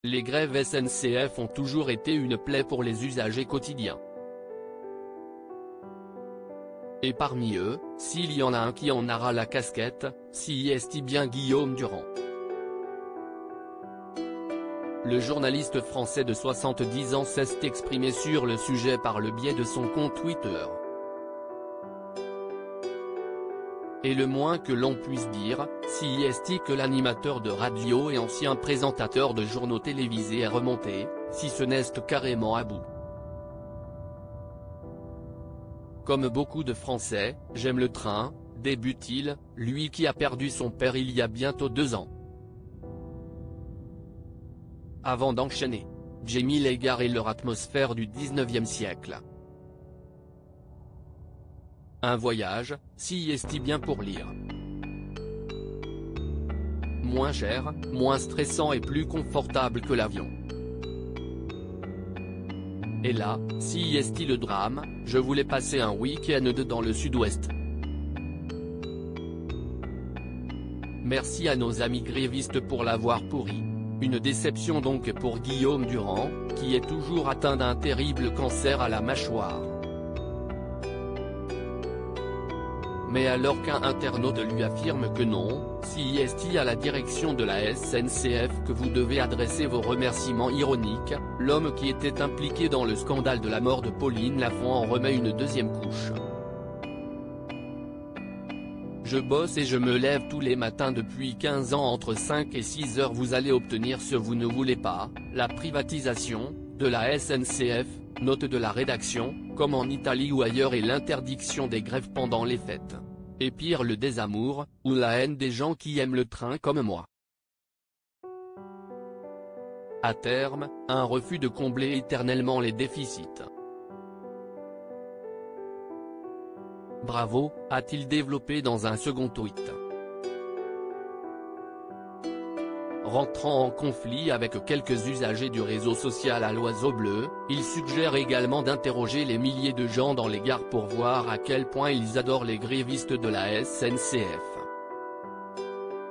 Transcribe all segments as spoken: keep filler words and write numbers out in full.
les grèves S N C F ont toujours été une plaie pour les usagers quotidiens. Et parmi eux, s'il y en a un qui en aura la casquette, si est bien Guillaume Durand. Le journaliste français de soixante-dix ans s'est exprimé sur le sujet par le biais de son compte Twitter. Et le moins que l'on puisse dire, si est que l'animateur de radio et ancien présentateur de journaux télévisés est remonté, si ce n'est carrément à bout. Comme beaucoup de Français, j'aime le train, débute-t-il, lui qui a perdu son père il y a bientôt deux ans. Avant d'enchaîner, Jamie Lagarde et leur atmosphère du dix-neuvième siècle. Un voyage, si est bien pour lire. Moins cher, moins stressant et plus confortable que l'avion. Et là, si est le drame, je voulais passer un week-end dans le sud-ouest. Merci à nos amis grévistes pour l'avoir pourri. Une déception donc pour Guillaume Durand, qui est toujours atteint d'un terrible cancer à la mâchoire. Mais alors qu'un internaute lui affirme que non, si est à la direction de la S N C F que vous devez adresser vos remerciements ironiques, l'homme qui était impliqué dans le scandale de la mort de Pauline Lafont en remet une deuxième couche. Je bosse et je me lève tous les matins depuis quinze ans entre cinq et six heures. Vous allez obtenir ce vous ne voulez pas, la privatisation, de la S N C F, note de la rédaction, comme en Italie ou ailleurs, et l'interdiction des grèves pendant les fêtes. Et pire, le désamour, ou la haine des gens qui aiment le train comme moi. À terme, un refus de combler éternellement les déficits. Bravo, a-t-il développé dans un second tweet. Rentrant en conflit avec quelques usagers du réseau social à l'oiseau bleu, il suggère également d'interroger les milliers de gens dans les gares pour voir à quel point ils adorent les grévistes de la S N C F.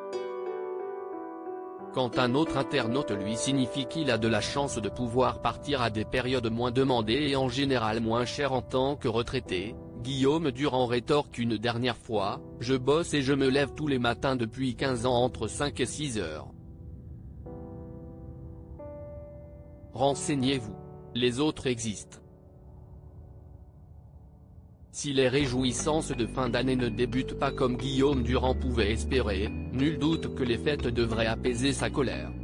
Quand un autre internaute lui signifie qu'il a de la chance de pouvoir partir à des périodes moins demandées et en général moins chères en tant que retraité, Guillaume Durand rétorque une dernière fois, « Je bosse et je me lève tous les matins depuis quinze ans entre cinq et six heures. » Renseignez-vous. Les autres existent. Si les réjouissances de fin d'année ne débutent pas comme Guillaume Durand pouvait espérer, nul doute que les fêtes devraient apaiser sa colère.